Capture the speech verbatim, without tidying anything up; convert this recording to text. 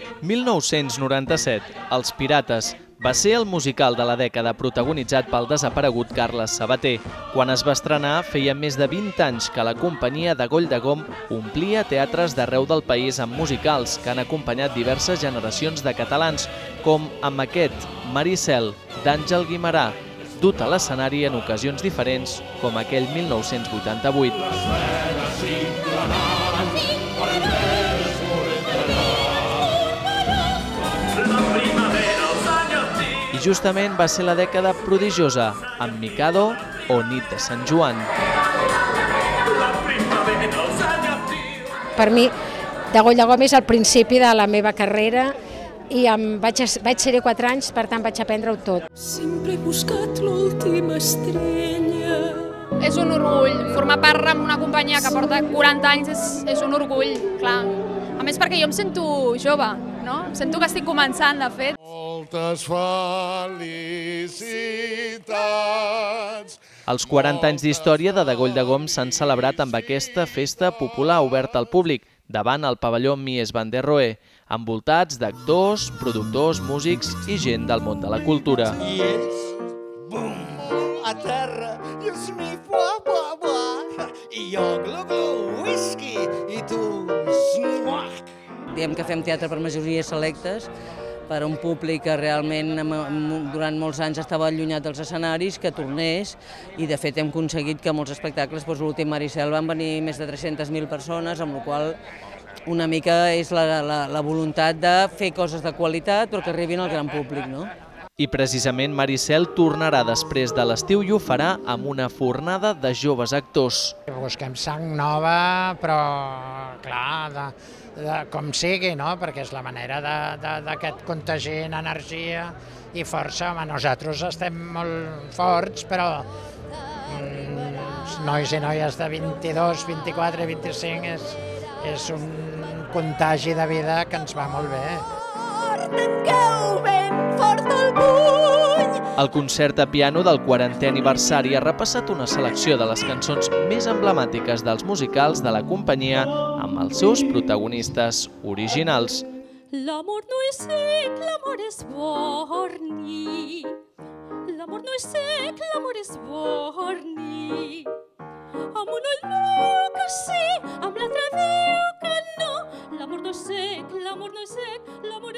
mil nou-cents noranta-set, Els Pirates, va ser el musical de la dècada protagonitzat pel desaparegut Carles Sabater. Quan es va estrenar, feia més de vint anys que la companyia de Goll de Gom omplia teatres d'arreu del país amb musicals que han acompanyat diverses generacions de catalans, com amb aquest Maricel, d'Àngel Guimerà, dut a l'escenari en ocasions diferents, com aquell mil nou-cents vuitanta-vuit. I justament va ser la dècada prodigiosa, amb Mikado o Nit de Sant Joan. Per mi, de Goll de Gom és el principi de la meva carrera i vaig ser-hi quatre anys, per tant vaig aprendre-ho tot. Sempre he buscat l'última estrella. És un orgull, formar part d'una companyia que porta quaranta anys és un orgull, clar. A més perquè jo em sento jove, no? Em sento que estic començant, de fet. Moltes felicitats. Els quaranta anys d'història de De Goll de Gom s'han celebrat amb aquesta festa popular oberta al públic, davant el pavelló Mies van der Rohe, envoltats d'actors, productors, músics i gent del món de la cultura. I ells, bum, a terra, i els mi, buah, buah, buah, i jo, glu, glu, whisky, i tu, smuac. Diem que fem teatre per majories selectes, per a un públic que realment durant molts anys estava allunyat dels escenaris, que tornés, i de fet hem aconseguit que molts espectacles, l'últim Maricel, van venir més de tres-centes mil persones, amb la qual una mica és la voluntat de fer coses de qualitat però que arribin al gran públic, no? I precisament Maricel tornarà després de l'estiu i ho farà amb una fornada de joves actors. Busquem sang nova, però clar, com sigui, perquè és la manera que et contagien energia i força. Nosaltres estem molt forts, però nois i noies de vint-i-dos, vint-i-quatre, vint-i-cinc és un contagi de vida que ens va molt bé. El concert a piano del quarantè aniversari ha repassat una selecció de les cançons més emblemàtiques dels musicals de la companyia amb els seus protagonistes originals. L'amor no és sec, l'amor és borni. L'amor no és sec, l'amor és borni. Amb un ull diu que sí, amb l'altre diu que no. L'amor no és sec, l'amor no és sec, l'amor